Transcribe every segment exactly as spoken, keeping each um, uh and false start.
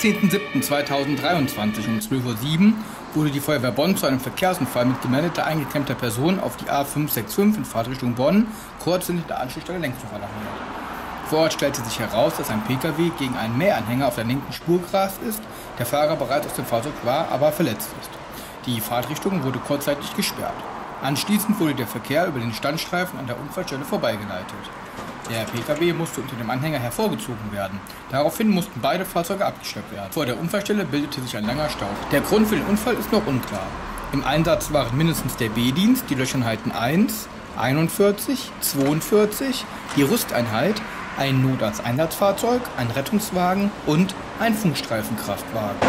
achtzehnten siebten zweitausenddreiundzwanzig um zwölf Uhr sieben wurde die Feuerwehr Bonn zu einem Verkehrsunfall mit gemeldeter eingeklemmter Person auf die A fünf sechs fünf in Fahrtrichtung Bonn kurz hinter der Anschlussstelle Längshof alarmiert. Vor Ort stellte sich heraus, dass ein Pkw gegen einen Mähanhänger auf der linken Spur gerast ist, der Fahrer bereits aus dem Fahrzeug war, aber verletzt ist. Die Fahrtrichtung wurde kurzzeitig gesperrt. Anschließend wurde der Verkehr über den Standstreifen an der Unfallstelle vorbeigeleitet. Der Pkw musste unter dem Anhänger hervorgezogen werden. Daraufhin mussten beide Fahrzeuge abgeschleppt werden. Vor der Unfallstelle bildete sich ein langer Stau. Der Grund für den Unfall ist noch unklar. Im Einsatz waren mindestens der B-Dienst, die Löscheinheiten eins, einundvierzig, zweiundvierzig, die Rüsteinheit, ein Notarzteinsatzfahrzeug, ein Rettungswagen und ein Funkstreifenkraftwagen.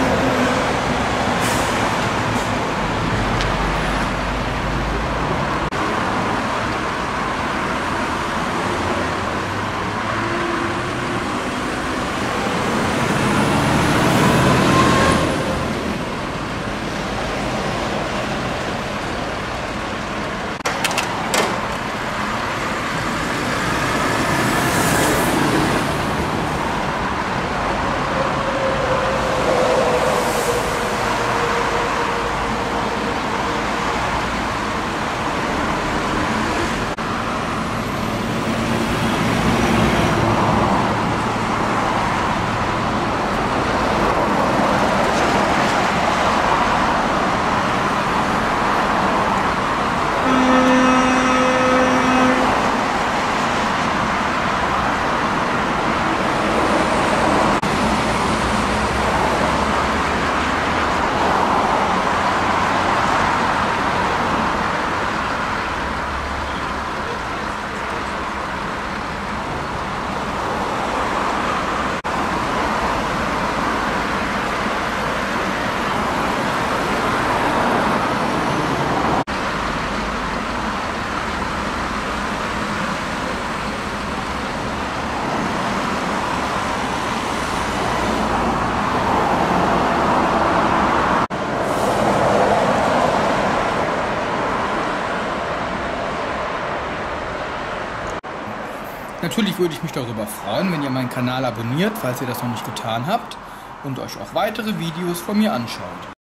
Natürlich würde ich mich darüber freuen, wenn ihr meinen Kanal abonniert, falls ihr das noch nicht getan habt, und euch auch weitere Videos von mir anschaut.